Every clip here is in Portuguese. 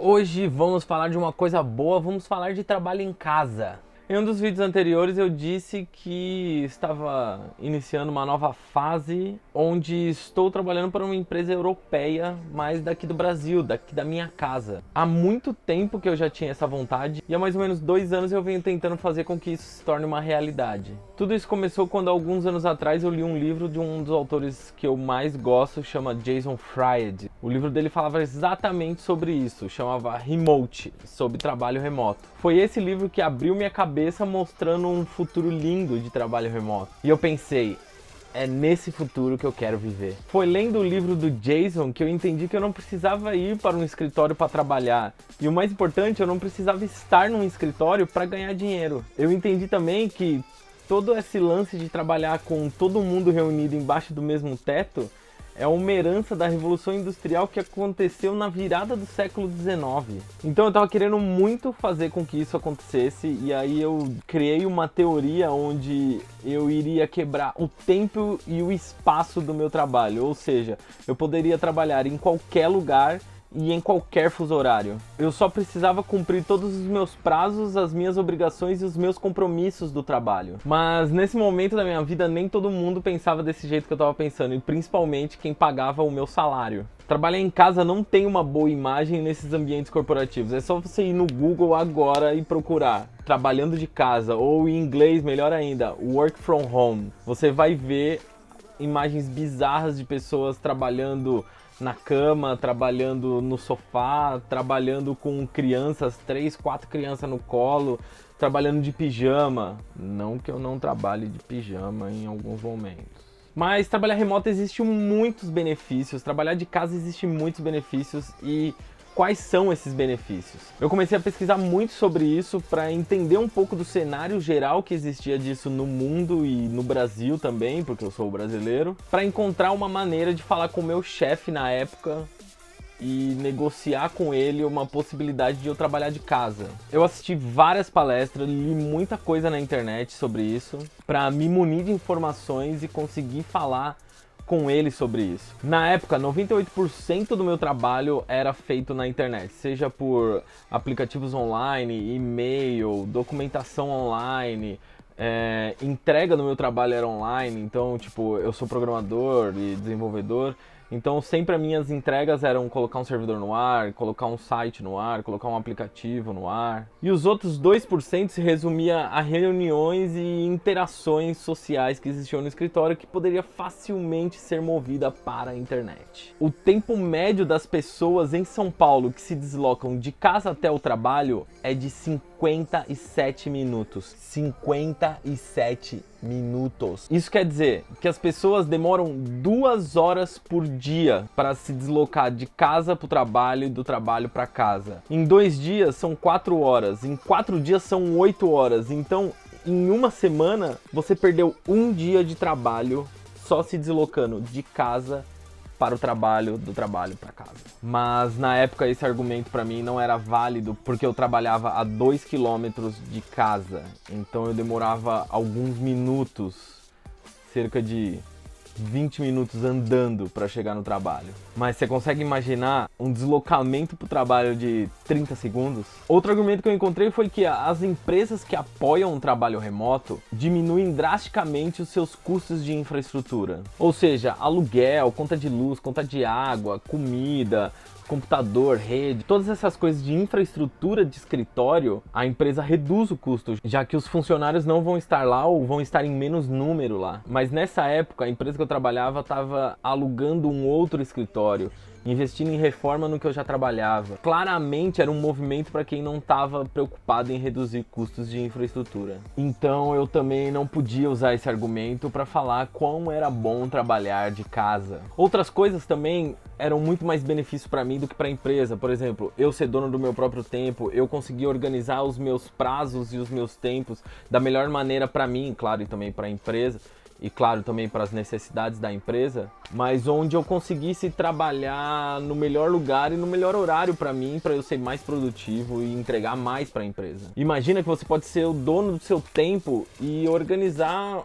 Hoje vamos falar de uma coisa boa, vamos falar de trabalho em casa. Em um dos vídeos anteriores eu disse que estava iniciando uma nova fase onde estou trabalhando para uma empresa europeia, mas daqui do Brasil, daqui da minha casa. Há muito tempo que eu já tinha essa vontade e há mais ou menos 2 anos eu venho tentando fazer com que isso se torne uma realidade. Tudo isso começou quando alguns anos atrás eu li um livro de um dos autores que eu mais gosto, chama Jason Fried. O livro dele falava exatamente sobre isso, chamava Remote, sobre trabalho remoto. Foi esse livro que abriu minha cabeça mostrando um futuro lindo de trabalho remoto. E eu pensei, é nesse futuro que eu quero viver. Foi lendo o livro do Jason que eu entendi que eu não precisava ir para um escritório para trabalhar. E o mais importante, eu não precisava estar num escritório para ganhar dinheiro. Eu entendi também que todo esse lance de trabalhar com todo mundo reunido embaixo do mesmo teto é uma herança da Revolução Industrial que aconteceu na virada do século XIX. Então eu tava querendo muito fazer com que isso acontecesse e aí eu criei uma teoria onde eu iria quebrar o tempo e o espaço do meu trabalho. Ou seja, eu poderia trabalhar em qualquer lugar e em qualquer fuso horário. Eu só precisava cumprir todos os meus prazos, as minhas obrigações e os meus compromissos do trabalho. Mas nesse momento da minha vida nem todo mundo pensava desse jeito que eu estava pensando, e principalmente quem pagava o meu salário. Trabalhar em casa não tem uma boa imagem nesses ambientes corporativos. É só você ir no Google agora e procurar trabalhando de casa, ou em inglês, melhor ainda, work from home. Você vai ver imagens bizarras de pessoas trabalhando na cama, trabalhando no sofá, trabalhando com crianças, 3, 4 crianças no colo, trabalhando de pijama. Não que eu não trabalhe de pijama em alguns momentos. Mas trabalhar remoto existe muitos benefícios, trabalhar de casa existe muitos benefícios e quais são esses benefícios? Eu comecei a pesquisar muito sobre isso para entender um pouco do cenário geral que existia disso no mundo e no Brasil também, porque eu sou brasileiro, para encontrar uma maneira de falar com o meu chefe na época e negociar com ele uma possibilidade de eu trabalhar de casa. Eu assisti várias palestras, li muita coisa na internet sobre isso, para me munir de informações e conseguir falar com ele sobre isso. Na época, 98% do meu trabalho era feito na internet, seja por aplicativos online, e-mail, documentação online, entrega do meu trabalho era online, então tipo, eu sou programador e desenvolvedor, então sempre as minhas entregas eram colocar um servidor no ar, colocar um site no ar, colocar um aplicativo no ar. E os outros 2% se resumia a reuniões e interações sociais que existiam no escritório que poderia facilmente ser movida para a internet. O tempo médio das pessoas em São Paulo que se deslocam de casa até o trabalho é de 57 minutos. 57 minutos. Isso quer dizer que as pessoas demoram 2 horas por dia para se deslocar de casa para o trabalho e do trabalho para casa. Em 2 dias são 4 horas, em 4 dias são 8 horas. Então, em uma semana, você perdeu 1 dia de trabalho só se deslocando de casa para o trabalho, do trabalho para casa. Mas na época esse argumento para mim não era válido porque eu trabalhava a 2 quilômetros de casa. Então eu demorava alguns minutos, cerca de 20 minutos andando para chegar no trabalho. Mas você consegue imaginar um deslocamento para o trabalho de 30 segundos? Outro argumento que eu encontrei foi que as empresas que apoiam o trabalho remoto diminuem drasticamente os seus custos de infraestrutura. Ou seja, aluguel, conta de luz, conta de água, comida, computador, rede, todas essas coisas de infraestrutura de escritório, a empresa reduz o custo, já que os funcionários não vão estar lá ou vão estar em menos número lá. Mas nessa época, a empresa que eu trabalhava estava alugando um outro escritório, investindo em reforma no que eu já trabalhava. Claramente era um movimento para quem não estava preocupado em reduzir custos de infraestrutura. Então eu também não podia usar esse argumento para falar quão era bom trabalhar de casa. Outras coisas também eram muito mais benefício para mim do que para a empresa. Por exemplo, eu ser dono do meu próprio tempo, eu conseguia organizar os meus prazos e os meus tempos da melhor maneira para mim, claro, e também para a empresa. E claro, também para as necessidades da empresa, mas onde eu conseguisse trabalhar no melhor lugar e no melhor horário para mim, para eu ser mais produtivo e entregar mais para a empresa. Imagina que você pode ser o dono do seu tempo e organizar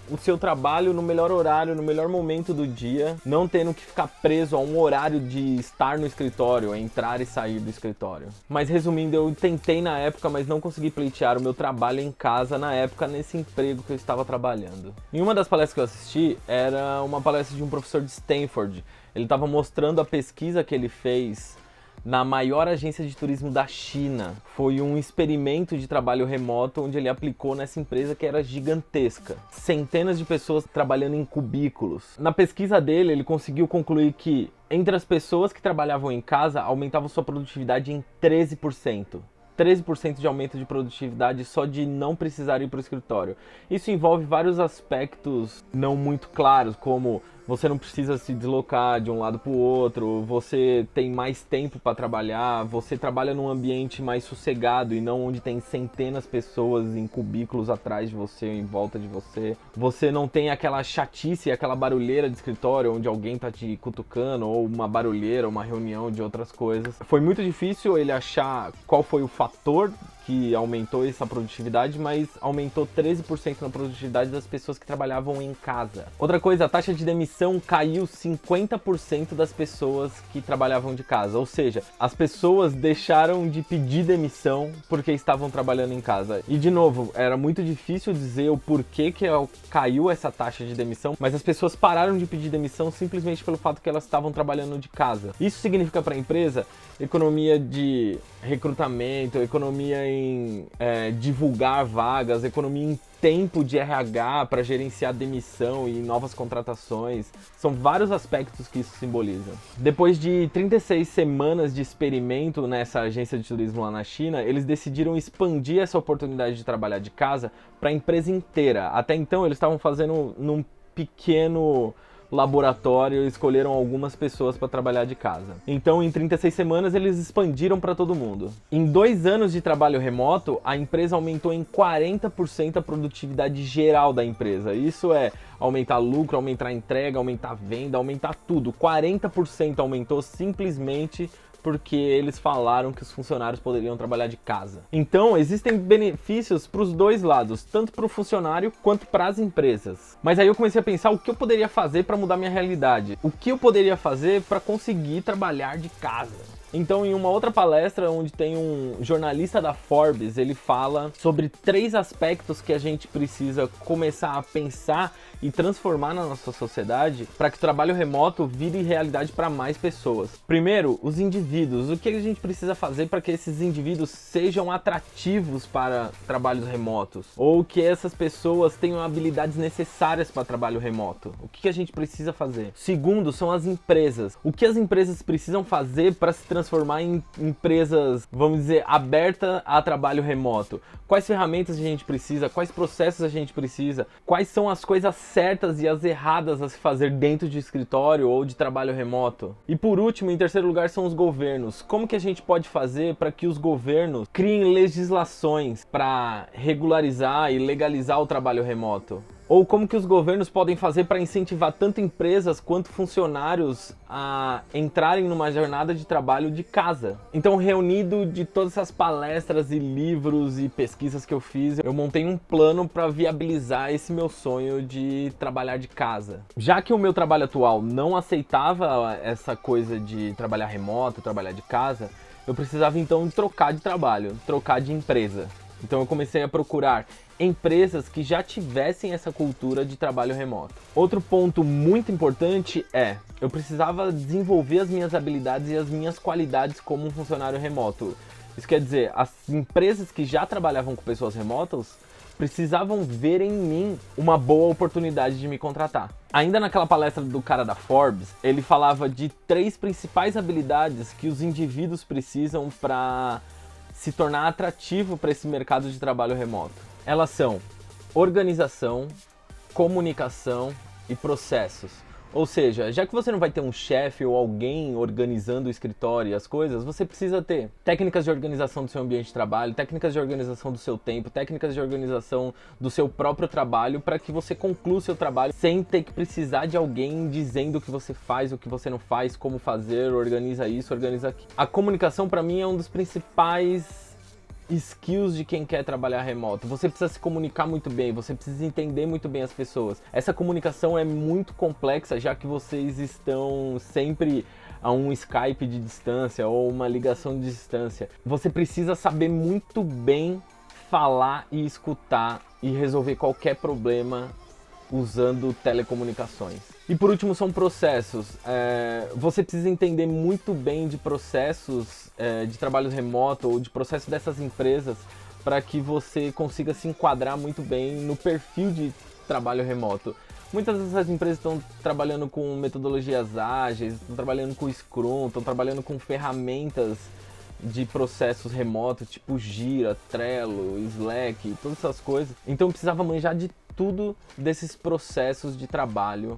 o seu trabalho no melhor horário, no melhor momento do dia, não tendo que ficar preso a um horário de estar no escritório, entrar e sair do escritório. Mas resumindo, eu tentei na época, mas não consegui pleitear o meu trabalho em casa na época, nesse emprego que eu estava trabalhando. Em uma das palestras que eu assisti, era uma palestra de um professor de Stanford. Ele estava mostrando a pesquisa que ele fez na maior agência de turismo da China. Foi um experimento de trabalho remoto onde ele aplicou nessa empresa que era gigantesca. Centenas de pessoas trabalhando em cubículos. Na pesquisa dele, ele conseguiu concluir que entre as pessoas que trabalhavam em casa, aumentavam sua produtividade em 13%. 13% de aumento de produtividade só de não precisar ir para o escritório. Isso envolve vários aspectos não muito claros, como você não precisa se deslocar de um lado para o outro, você tem mais tempo para trabalhar, você trabalha num ambiente mais sossegado e não onde tem centenas de pessoas em cubículos atrás de você, em volta de você. Você não tem aquela chatice, aquela barulheira de escritório onde alguém tá te cutucando, ou uma barulheira, uma reunião de outras coisas. Foi muito difícil ele achar qual foi o fator que aumentou essa produtividade, mas aumentou 13% na produtividade das pessoas que trabalhavam em casa. Outra coisa, a taxa de demissão caiu 50% das pessoas que trabalhavam de casa, ou seja, as pessoas deixaram de pedir demissão porque estavam trabalhando em casa. E de novo, era muito difícil dizer o porquê que caiu essa taxa de demissão, mas as pessoas pararam de pedir demissão simplesmente pelo fato que elas estavam trabalhando de casa. Isso significa para a empresa economia de recrutamento, economia em divulgar vagas, economia em tempo de RH para gerenciar demissão e novas contratações. São vários aspectos que isso simboliza. Depois de 36 semanas de experimento nessa agência de turismo lá na China, eles decidiram expandir essa oportunidade de trabalhar de casa para a empresa inteira. Até então eles estavam fazendo num pequeno laboratório, escolheram algumas pessoas para trabalhar de casa. Então, em 36 semanas, eles expandiram para todo mundo. Em 2 anos de trabalho remoto, a empresa aumentou em 40% a produtividade geral da empresa. Isso é aumentar lucro, aumentar a entrega, aumentar a venda, aumentar tudo. 40% aumentou simplesmente porque eles falaram que os funcionários poderiam trabalhar de casa. Então, existem benefícios para os dois lados, tanto para o funcionário quanto para as empresas. Mas aí eu comecei a pensar o que eu poderia fazer para mudar minha realidade. O que eu poderia fazer para conseguir trabalhar de casa? Então, em uma outra palestra onde tem um jornalista da Forbes, ele fala sobre 3 aspectos que a gente precisa começar a pensar e transformar na nossa sociedade para que o trabalho remoto vire realidade para mais pessoas. Primeiro, os indivíduos. O que a gente precisa fazer para que esses indivíduos sejam atrativos para trabalhos remotos? Ou que essas pessoas tenham habilidades necessárias para trabalho remoto? O que a gente precisa fazer? Segundo, são as empresas. O que as empresas precisam fazer para se transformar em empresas, vamos dizer, abertas a trabalho remoto? Quais ferramentas a gente precisa? Quais processos a gente precisa? Quais são as coisas certas e as erradas a se fazer dentro de escritório ou de trabalho remoto? E por último, em terceiro lugar, são os governos. Como que a gente pode fazer para que os governos criem legislações para regularizar e legalizar o trabalho remoto? Ou como que os governos podem fazer para incentivar tanto empresas quanto funcionários a entrarem numa jornada de trabalho de casa? Então, reunido de todas essas palestras e livros e pesquisas que eu fiz, eu montei um plano para viabilizar esse meu sonho de trabalhar de casa. Já que o meu trabalho atual não aceitava essa coisa de trabalhar remoto, trabalhar de casa, eu precisava então trocar de trabalho, trocar de empresa. Então eu comecei a procurar empresas que já tivessem essa cultura de trabalho remoto. Outro ponto muito importante é, eu precisava desenvolver as minhas habilidades e as minhas qualidades como um funcionário remoto. Isso quer dizer, as empresas que já trabalhavam com pessoas remotas precisavam ver em mim uma boa oportunidade de me contratar. Ainda naquela palestra do cara da Forbes, ele falava de 3 principais habilidades que os indivíduos precisam para se tornar atrativo para esse mercado de trabalho remoto. Elas são organização, comunicação e processos. Ou seja, já que você não vai ter um chefe ou alguém organizando o escritório e as coisas, você precisa ter técnicas de organização do seu ambiente de trabalho, técnicas de organização do seu tempo, técnicas de organização do seu próprio trabalho para que você conclua o seu trabalho sem ter que precisar de alguém dizendo o que você faz, o que você não faz, como fazer, organiza isso, organiza aquilo. A comunicação para mim é um dos principais skills de quem quer trabalhar remoto. Você precisa se comunicar muito bem, você precisa entender muito bem as pessoas. Essa comunicação é muito complexa, já que vocês estão sempre a um Skype de distância ou uma ligação de distância. Você precisa saber muito bem falar e escutar e resolver qualquer problema usando telecomunicações. E por último são processos. Você precisa entender muito bem de processos de trabalho remoto ou de processos dessas empresas para que você consiga se enquadrar muito bem no perfil de trabalho remoto. Muitas dessas empresas estão trabalhando com metodologias ágeis, estão trabalhando com Scrum, estão trabalhando com ferramentas de processos remotos, tipo Gira, Trello, Slack, todas essas coisas. Então eu precisava manjar de tudo desses processos de trabalho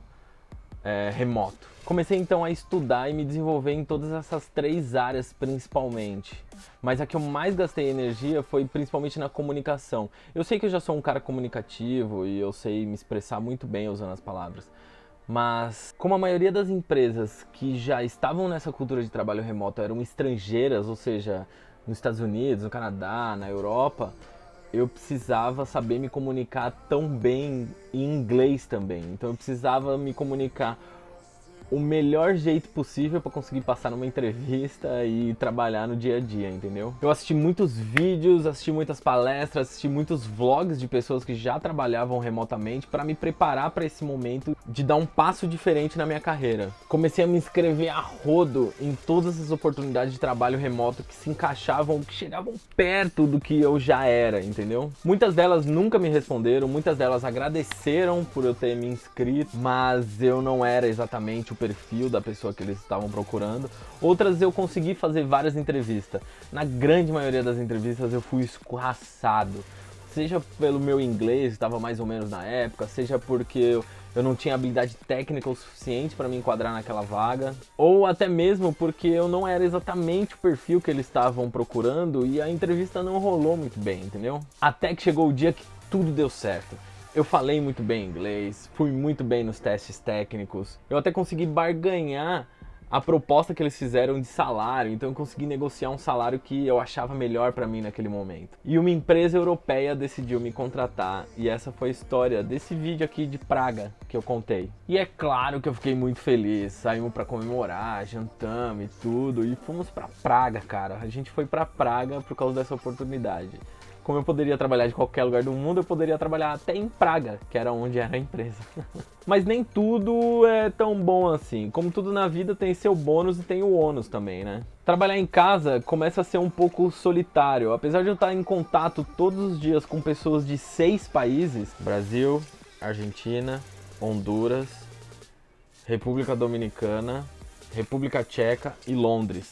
remoto. Comecei então a estudar e me desenvolver em todas essas 3 áreas principalmente. Mas a que eu mais gastei energia foi principalmente na comunicação. Eu sei que eu já sou um cara comunicativo e eu sei me expressar muito bem usando as palavras. Mas como a maioria das empresas que já estavam nessa cultura de trabalho remoto eram estrangeiras, ou seja, nos Estados Unidos, no Canadá, na Europa, eu precisava saber me comunicar tão bem em inglês também. Então eu precisava me comunicar o melhor jeito possível para conseguir passar numa entrevista e trabalhar no dia a dia, entendeu? Eu assisti muitos vídeos, assisti muitas palestras, assisti muitos vlogs de pessoas que já trabalhavam remotamente para me preparar para esse momento de dar um passo diferente na minha carreira. Comecei a me inscrever a rodo em todas as oportunidades de trabalho remoto que se encaixavam, que chegavam perto do que eu já era, entendeu? Muitas delas nunca me responderam, muitas delas agradeceram por eu ter me inscrito, mas eu não era exatamente o perfil da pessoa que eles estavam procurando. Outras eu consegui fazer várias entrevistas. Na grande maioria das entrevistas eu fui escorraçado. Seja pelo meu inglês, que estava mais ou menos na época, seja porque eu não tinha habilidade técnica o suficiente para me enquadrar naquela vaga, ou até mesmo porque eu não era exatamente o perfil que eles estavam procurando e a entrevista não rolou muito bem, entendeu? Até que chegou o dia que tudo deu certo. Eu falei muito bem inglês, fui muito bem nos testes técnicos, eu até consegui barganhar a proposta que eles fizeram de salário, então eu consegui negociar um salário que eu achava melhor pra mim naquele momento. E uma empresa europeia decidiu me contratar, e essa foi a história desse vídeo aqui de Praga que eu contei. E é claro que eu fiquei muito feliz, saímos pra comemorar, jantamos e tudo, e fomos pra Praga, cara. A gente foi pra Praga por causa dessa oportunidade. Como eu poderia trabalhar de qualquer lugar do mundo, eu poderia trabalhar até em Praga, que era onde era a empresa. Mas nem tudo é tão bom assim. Como tudo na vida tem seu bônus e tem o ônus também, né? Trabalhar em casa começa a ser um pouco solitário. Apesar de eu estar em contato todos os dias com pessoas de 6 países, Brasil, Argentina, Honduras, República Dominicana, República Tcheca e Londres,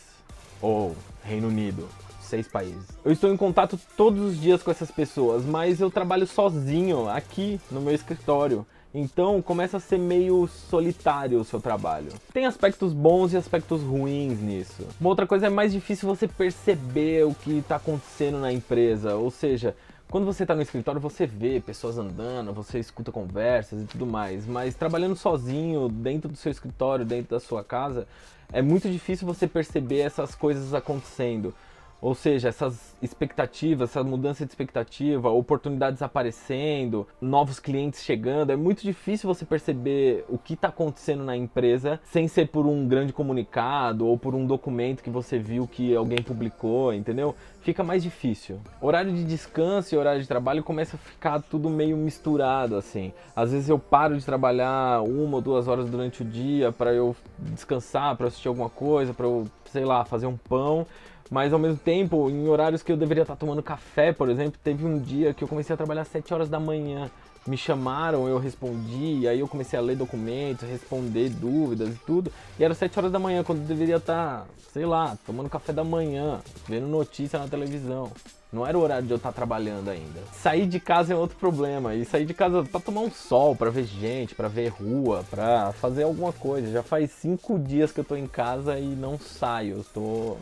ou Reino Unido. 6 países. Eu estou em contato todos os dias com essas pessoas, mas eu trabalho sozinho aqui no meu escritório. Então começa a ser meio solitário o seu trabalho. Tem aspectos bons e aspectos ruins nisso. Uma outra coisa é mais difícil você perceber o que está acontecendo na empresa. Ou seja, quando você está no escritório você vê pessoas andando, você escuta conversas e tudo mais. Mas trabalhando sozinho, dentro do seu escritório, dentro da sua casa, é muito difícil você perceber essas coisas acontecendo. Ou seja, essas expectativas, essa mudança de expectativa, oportunidades aparecendo, novos clientes chegando, é muito difícil você perceber o que está acontecendo na empresa sem ser por um grande comunicado ou por um documento que você viu que alguém publicou, entendeu? Fica mais difícil. Horário de descanso e horário de trabalho começa a ficar tudo meio misturado, assim. Às vezes eu paro de trabalhar 1 ou 2 horas durante o dia para eu descansar, para assistir alguma coisa, para eu, sei lá, fazer um pão. Mas ao mesmo tempo, em horários que eu deveria estar tomando café, por exemplo, teve um dia que eu comecei a trabalhar às 7 horas da manhã. Me chamaram, eu respondi, e aí eu comecei a ler documentos, responder dúvidas e tudo. E era 7 horas da manhã, quando eu deveria estar, sei lá, tomando café da manhã, vendo notícia na televisão. Não era o horário de eu estar trabalhando ainda. Sair de casa é outro problema. E sair de casa pra tomar um sol, pra ver gente, pra ver rua, pra fazer alguma coisa. Já faz 5 dias que eu tô em casa e não saio. Eu tô...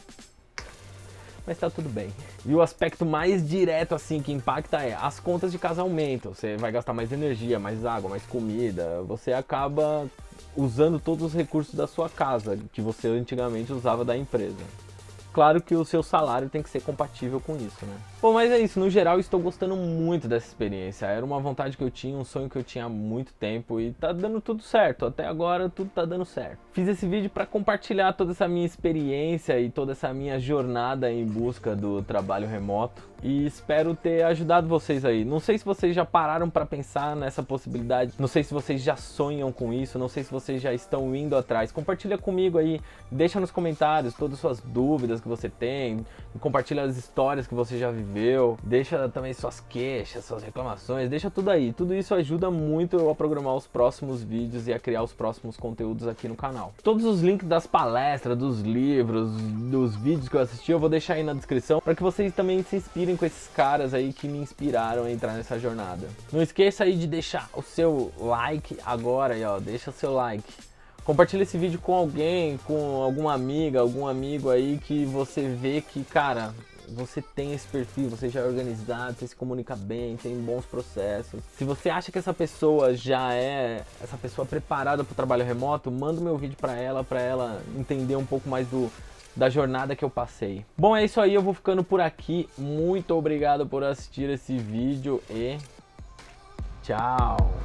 Mas tá tudo bem. E o aspecto mais direto assim que impacta é as contas de casa aumentam. Você vai gastar mais energia, mais água, mais comida. Você acaba usando todos os recursos da sua casa, que você antigamente usava da empresa. claro que o seu salário tem que ser compatível com isso, né? Bom, mas é isso, no geral estou gostando muito dessa experiência. Era uma vontade que eu tinha, um sonho que eu tinha há muito tempo e tá dando tudo certo. Até agora tudo tá dando certo. Fiz esse vídeo para compartilhar toda essa minha experiência e toda essa minha jornada em busca do trabalho remoto e espero ter ajudado vocês aí. Não sei se vocês já pararam para pensar nessa possibilidade, não sei se vocês já sonham com isso, não sei se vocês já estão indo atrás. Compartilha comigo aí, deixa nos comentários todas as suas dúvidas que você tem, compartilha as histórias que você já viveu, deixa também suas queixas, suas reclamações, deixa tudo aí. Tudo isso ajuda muito eu a programar os próximos vídeos e a criar os próximos conteúdos aqui no canal. Todos os links das palestras, dos livros, dos vídeos que eu assisti, eu vou deixar aí na descrição para que vocês também se inspirem com esses caras aí que me inspiraram a entrar nessa jornada. Não esqueça aí de deixar o seu like agora aí, ó, deixa o seu like. Compartilha esse vídeo com alguém, com alguma amiga, algum amigo aí que você vê que, cara, você tem esse perfil, você já é organizado, você se comunica bem, tem bons processos. Se você acha que essa pessoa já é essa pessoa preparada para o trabalho remoto, manda o meu vídeo para ela entender um pouco mais da jornada que eu passei. Bom, é isso aí, eu vou ficando por aqui. Muito obrigado por assistir esse vídeo e tchau!